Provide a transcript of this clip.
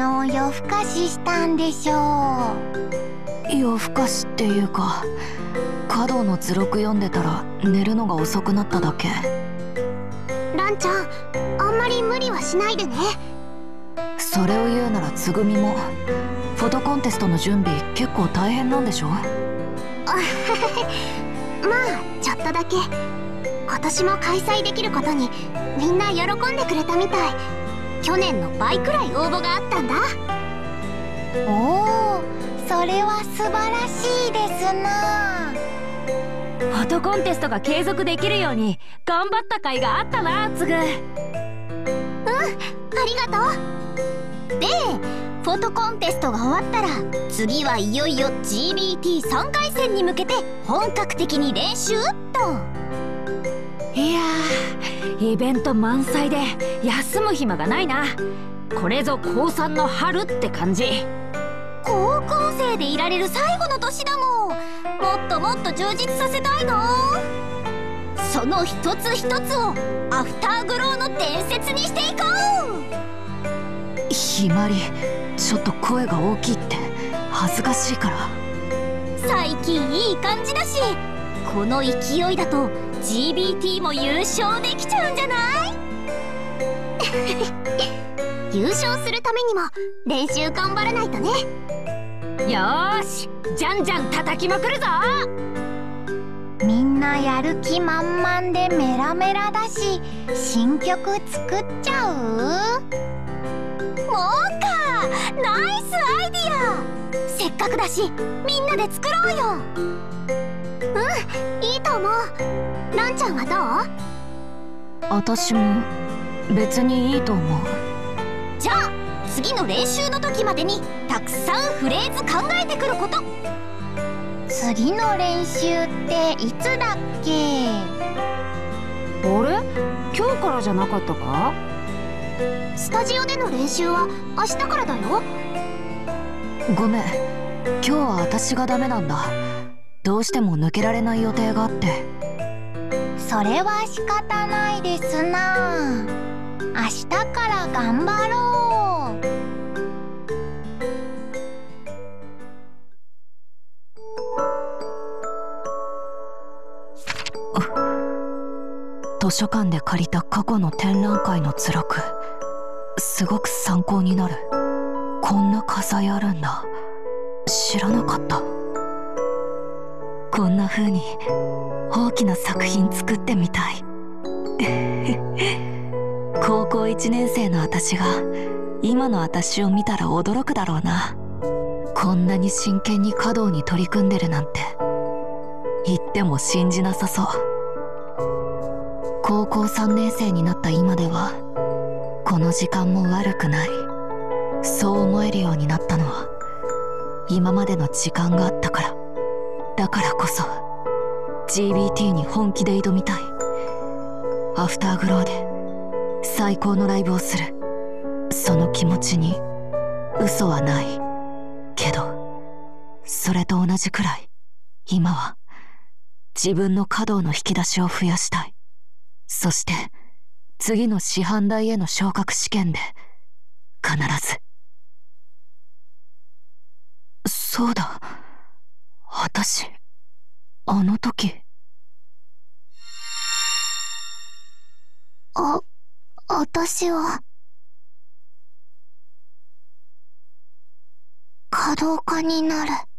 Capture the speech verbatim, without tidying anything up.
の夜更かししたんでしょう。 夜更かしっていうか、華道の図録読んでたら寝るのが遅くなっただけ。 ランちゃん、あんまり無理はしないでね。 それを言うならつぐみもフォトコンテストの準備結構大変なんでしょ？ まあちょっとだけ。今年も開催できることにみんな喜んでくれたみたい。去年の倍くらい応募があったんだ。 おお、それは素晴らしいですな。 フォトコンテストが継続できるように頑張った甲斐があったな、つぐ。うん、ありがとう。で、フォトコンテストが終わったら次はいよいよ ジービーティーさん 回戦に向けて本格的に練習っと。 いやー、イベント満載で休む暇がないな。これぞ高さんの春って感じ。 高校生でいられる最後の年だもん。もっともっと充実させたいの。その一つ一つをアフターグローの伝説にしていこう。ひまり、ちょっと声が大きいって恥ずかしいから。 最近いい感じだし、この勢いだと ジービーティー も優勝できちゃうんじゃない？優勝するためにも練習頑張らないとね。 よーし、じゃんじゃん叩きまくるぞ。 みんなやる気満々でメラメラだし、新曲作っちゃう？ もうか、ナイスアイディア。せっかくだしみんなで作ろうよ。うん、いいと思う。ランちゃんはどう？ 私も別にいいと思う。 じゃあ次の練習の時までにたくさんフレーズ考えてくること。 次の練習っていつだっけ？ あれ？今日からじゃなかったか？ スタジオでの練習は明日からだよ。 ごめん、今日は私がダメなんだ。どうしても抜けられない予定があって。 それは仕方ないですな。明日から頑張ろう。 図書館で借りた過去の展覧会の図録、すごく参考になる。こんな飾りあるんだ。知らなかった。こんな風に大きな作品作ってみたい。高校いちねん生の私が今の私を見たら驚くだろうな。こんなに真剣に華道に取り組んでるなんて言っても信じなさそう。高校さんねん生になった今ではこの時間も悪くない、そう思えるようになったのは今までの時間があったから。だからこそ ジービーティー に本気で挑みたい。アフターグローで最高のライブをする、その気持ちに嘘はないけど、それと同じくらい今は自分の華道の引き出しを増やしたい。そして次の師範代への昇格試験で必ず。そうだ、私あの時。 あ、私は華道家になる。